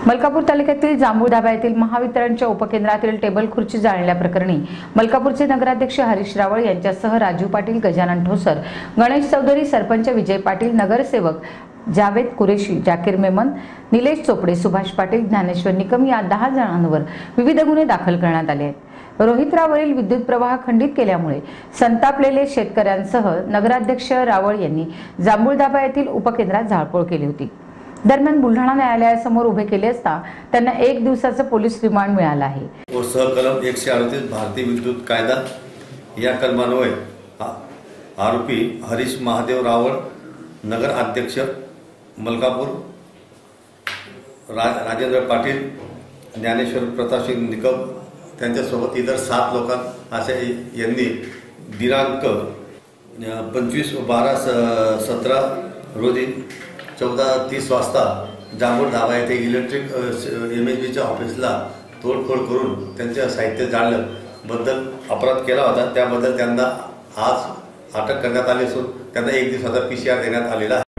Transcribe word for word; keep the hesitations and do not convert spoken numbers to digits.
मलकापूर तालुक्यातील जांभूळधाबा येथील महावितरणच्या उपकेंद्रातील टेबल खुर्ची जाळल्याप्रकरणी मलकापूरचे नगराध्यक्ष हरीश रावळ यांच्यासह राजू पाटील, गजानन ठोसर, गणेश चौधरी, सरपंच विजय पाटील, नगरसेवक जावेद कुरेशी, जाकीर मेमन, निलेश चोपडे, सुभाष पाटील, ज्ञानेश्वर निकम या दहा जणांवर विविध गुन्हे दाखल करण्यात आले आहेत। रोहित्रावरील विद्युत प्रवाह खंडित केल्यामुळे संतापलेले शेतकऱ्यांसह नगराध्यक्ष रावळ यांनी जांभूळधाबा येथील उपकेंद्रात जाळपोळ केली होती। दरम्यान बुलढाणा न्यायालयासमोर उभे केले असता त्यांना एक दिवसाचं पोलीस रिमांड मिळालं आहे। और सहकलम एकशे अडतीस भारतीय विद्युत कायदा या कलमान्वये आरोपी हरीश महादेव रावळ, नगर अध्यक्ष मलकापूर, रा, राजेंद्र पाटील, ज्ञानेश्वर प्रतापसिंग निकम त्यांच्यासोबत इतर सात लोकांना अशा यांनी दिनांक पंचवीस बारा सतरा रोजी चौदा तीस वाजता जांभूळधाबा येथे इलेक्ट्रिक एम एच बीच्या ऑफिसला तोडफोड करून त्यांच्या साहित्य जाळल्याबद्दल अपराध केला होता। त्याबद्दल त्यांना आज अटक करण्यात आली असून त्यांना एक दिवसाचा पी सी आर देण्यात आलेला आहे।